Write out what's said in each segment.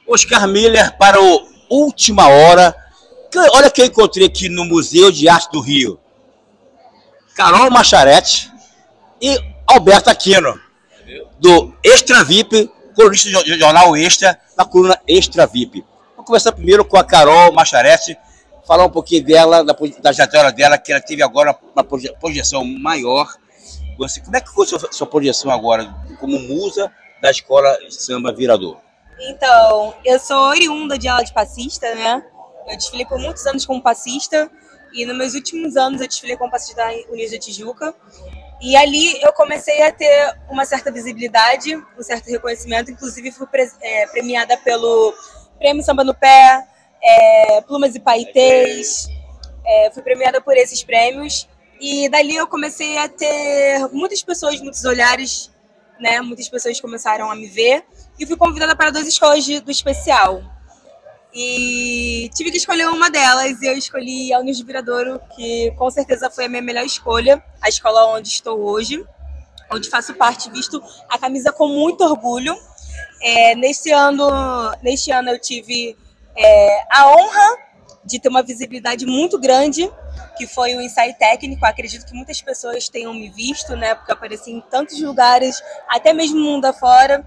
Oscar Miller para o Última Hora. Olha quem eu encontrei aqui no Museu de Arte do Rio. Carol Macharete e Alberto Aquino, do Extra VIP, colunista do jornal Extra, na coluna Extra VIP. Vou começar primeiro com a Carol Macharete, falar um pouquinho dela, da trajetória dela, que ela teve agora uma projeção maior. Como é que foi a sua projeção agora, como musa da Escola de Samba Virador? Então, eu sou oriunda de aula de passista, né? Eu desfilei por muitos anos como passista e nos meus últimos anos eu desfilei como passista da Unidos da Tijuca. E ali eu comecei a ter uma certa visibilidade, um certo reconhecimento. Inclusive fui premiada pelo Prêmio Samba no Pé, Plumas e Paetês. Fui premiada por esses prêmios. E dali eu comecei a ter muitas pessoas, muitos olhares, né? Muitas pessoas começaram a me ver. E fui convidada para 2 escolas do especial. E tive que escolher uma delas, e eu escolhi a Unidos de Viradouro, que com certeza foi a minha melhor escolha, a escola onde estou hoje, onde faço parte, visto a camisa com muito orgulho. Neste ano eu tive a honra de ter uma visibilidade muito grande, que foi o ensaio técnico. Acredito que muitas pessoas tenham me visto, né, porque eu apareci em tantos lugares, até mesmo mundo afora.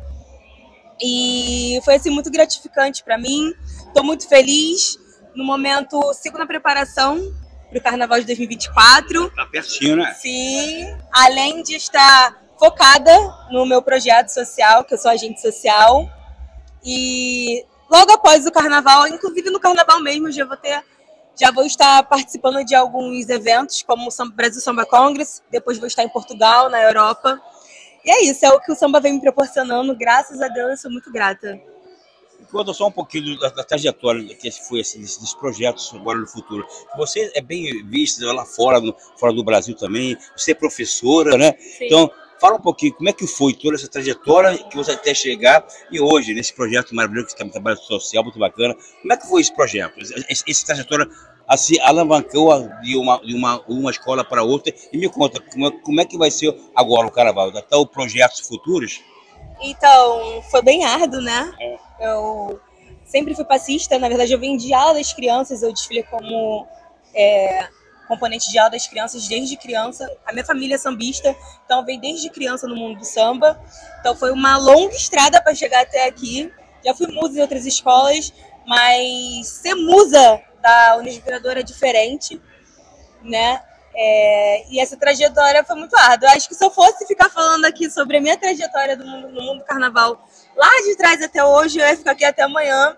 E foi assim, muito gratificante para mim. Estou muito feliz. No momento, sigo na preparação para o Carnaval de 2024. Tá pertinho, né? Sim. Além de estar focada no meu projeto social, que eu sou agente social. E logo após o Carnaval, inclusive no Carnaval mesmo, já vou estar participando de alguns eventos, como o Brasil Samba Congress. Depois vou estar em Portugal, na Europa. E é isso, é o que o samba vem me proporcionando. Graças a Deus, eu sou muito grata. Conta só um pouquinho da trajetória que foi desses projetos agora no futuro. Você é bem vista lá fora do Brasil também, você é professora, né? Sim. Então, fala um pouquinho, como é que foi toda essa trajetória que você até chegar e hoje, nesse projeto maravilhoso, que é um trabalho social muito bacana. Como é que foi esse projeto? Essa trajetória assim, alavancou de uma escola para outra. E me conta, como é que vai ser agora o Carnaval? Até os projetos futuros? Então, foi bem árduo, né? Eu sempre fui passista. Na verdade, eu vim de aula das crianças. Eu desfilei como componente de aula das crianças desde criança. A minha família é sambista, então eu venho desde criança no mundo do samba. Então foi uma longa estrada para chegar até aqui. Já fui musa em outras escolas, mas ser musa da Unidos de Viradouro é diferente, né? E essa trajetória foi muito árdua. Acho que se eu fosse ficar falando aqui sobre a minha trajetória no mundo do carnaval, lá de trás até hoje, eu ia ficar aqui até amanhã.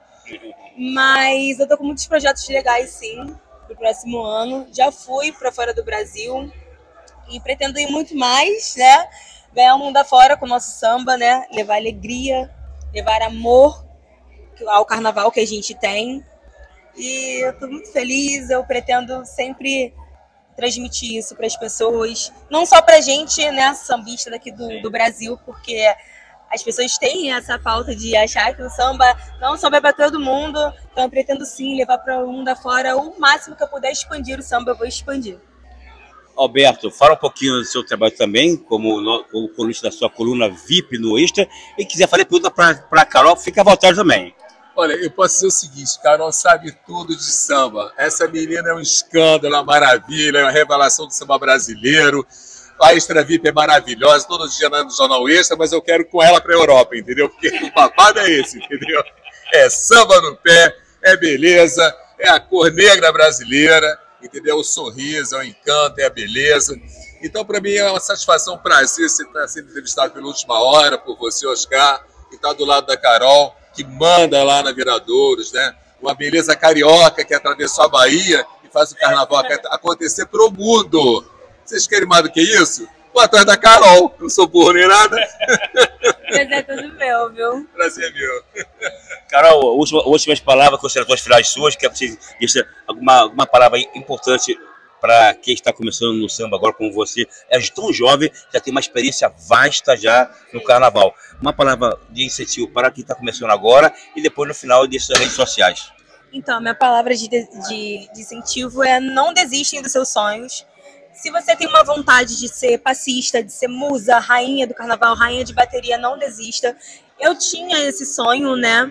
Mas eu tô com muitos projetos legais, sim, pro próximo ano. Já fui para fora do Brasil e pretendo ir muito mais, né? Ganhar o mundo afora com o nosso samba, né? Levar alegria, levar amor ao carnaval que a gente tem. E eu tô muito feliz, eu pretendo sempre transmitir isso para as pessoas, não só pra gente, né, sambista daqui do Brasil, porque as pessoas têm essa falta de achar que o samba é para todo mundo. Então eu pretendo sim levar para o mundo afora. O máximo que eu puder expandir o samba, eu vou expandir. Alberto, fala um pouquinho do seu trabalho também, como colunista da sua coluna VIP no Extra. E quiser fazer pergunta para a Carol, fica à vontade também. Olha, eu posso dizer o seguinte, Carol sabe tudo de samba. Essa menina é um escândalo, uma maravilha, é uma revelação do samba brasileiro. A Extra VIP é maravilhosa, todo dia no Jornal Extra, mas eu quero com ela para a Europa, entendeu? Porque o babado é esse, entendeu? É samba no pé, é beleza, é a cor negra brasileira, entendeu? O sorriso, é o encanto, é a beleza. Então, para mim, é uma satisfação, um prazer você estar sendo entrevistado pela Última Hora, por você, Oscar, e estar do lado da Carol, que manda lá na Viradouros, né? Uma beleza carioca que atravessou a Bahia e faz o carnaval acontecer pro mundo. Vocês querem mais do que isso? Vou atrás da Carol, não sou burro nem nada. Prazer é tudo meu, viu? Prazer é meu. Carol, últimas palavras, considerações finais suas, que você deixa alguma palavra importante para quem está começando no samba agora como você, é tão jovem, já tem uma experiência vasta já no carnaval. Uma palavra de incentivo para quem está começando agora e depois no final dessas redes sociais. Então, minha palavra de incentivo é: não desistem dos seus sonhos. Se você tem uma vontade de ser passista, de ser musa, rainha do carnaval, rainha de bateria, não desista. Eu tinha esse sonho, né?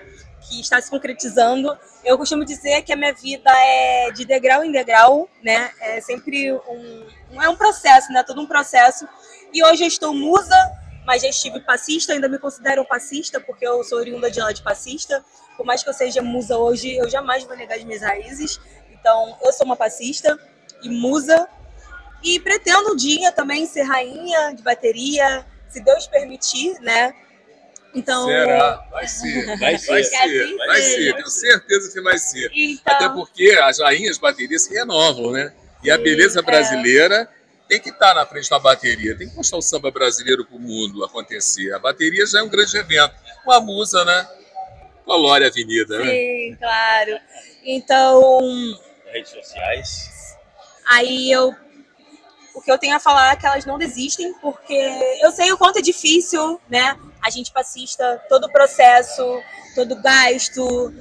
que está se concretizando. Eu costumo dizer que a minha vida é de degrau em degrau, né? É sempre um processo, né? Todo um processo. E hoje eu estou musa, mas já estive passista, ainda me considero passista, porque eu sou oriunda de lá de passista. Por mais que eu seja musa hoje, eu jamais vou negar as minhas raízes. Então, eu sou uma passista e musa. E pretendo um dia também ser rainha de bateria, se Deus permitir, né? Então, será? Vai ser. Vai ser. Tenho certeza que vai ser. Então, até porque as rainhas de bateria se renovam, né? E a beleza brasileira tem que estar na frente da bateria. Tem que mostrar o samba brasileiro para o mundo acontecer. A bateria já é um grande evento. Uma musa, né? Colore a avenida, né? Sim, claro. Então, Redes sociais. aí o que eu tenho a falar é que elas não desistem, porque eu sei o quanto é difícil, né? A gente passista, todo o processo, todo o gasto,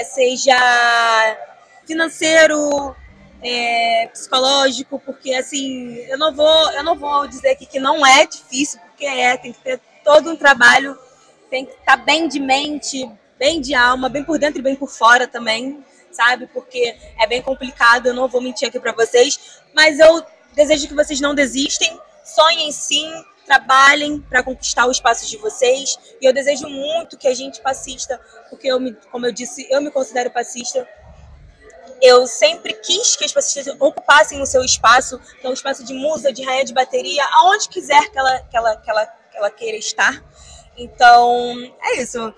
seja financeiro, psicológico, porque assim, eu não vou dizer aqui que não é difícil, porque tem que ter todo um trabalho, tem que estar bem de mente, bem de alma, bem por dentro e bem por fora também, sabe? Porque é bem complicado, eu não vou mentir aqui pra vocês, mas eu desejo que vocês não desistem, sonhem sim, trabalhem para conquistar o espaço de vocês. E eu desejo muito que a gente passista, porque como eu disse, eu me considero passista. Eu sempre quis que as passistas ocupassem o seu espaço, que é um espaço de musa, de rainha de bateria, aonde quiser que ela queira estar. Então, é isso.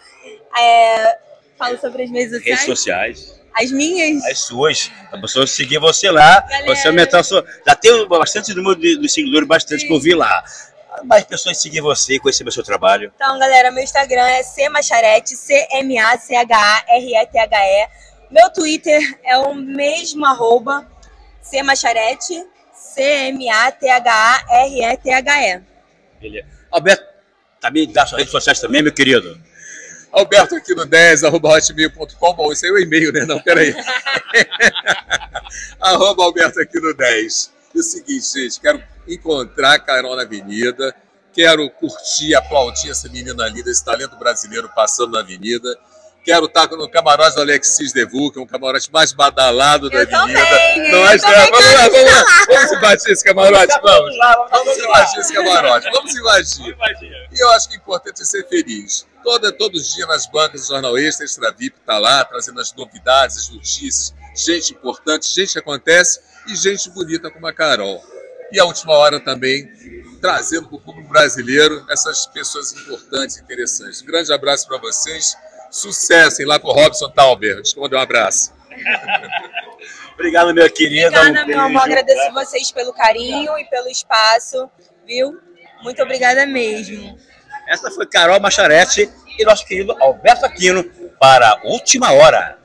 Falo sobre as minhas Redes sociais. As minhas? As suas. A pessoa seguir você lá. Galera. Você aumentar a sua. Já tem bastante número de seguidores, bastante que eu vi lá. Mais pessoas seguir você e conhecer o seu trabalho. Então, galera, meu Instagram é cmacharete, CMACHARETHE. Meu Twitter é o mesmo @ cmacharete, CMATHARETHE. Beleza. Alberto, também dá suas redes sociais também, meu querido. Alberto aqui no 10, @hotmail.com. Bom, isso aí é o e-mail, né? Não, peraí. @Alberto aqui no 10. E o seguinte, gente, quero encontrar a Carol na avenida, quero curtir, aplaudir essa menina linda, esse talento brasileiro passando na avenida. Quero estar no camarote do Alexis Devu, que é um camarote mais badalado da avenida. Vamos lá. Vamos invadir esse camarote, vamos. Vamos invadir esse camarote, vamos invadir. E eu acho que é importante ser feliz. Todo dia nas bancas do Jornal Extra VIP está lá, trazendo as novidades, as notícias, gente importante, gente que acontece e gente bonita como a Carol. E a Última Hora também, trazendo para o público brasileiro essas pessoas importantes e interessantes. Um grande abraço para vocês. Sucesso, hein, lá com o Robson Tauber. Esconde um abraço. Obrigado, meu querido. Obrigada, meu amor. Agradeço vocês pelo carinho e pelo espaço, viu? Muito obrigada mesmo. Essa foi Carol Macharete e nosso querido Alberto Aquino para a Última Hora.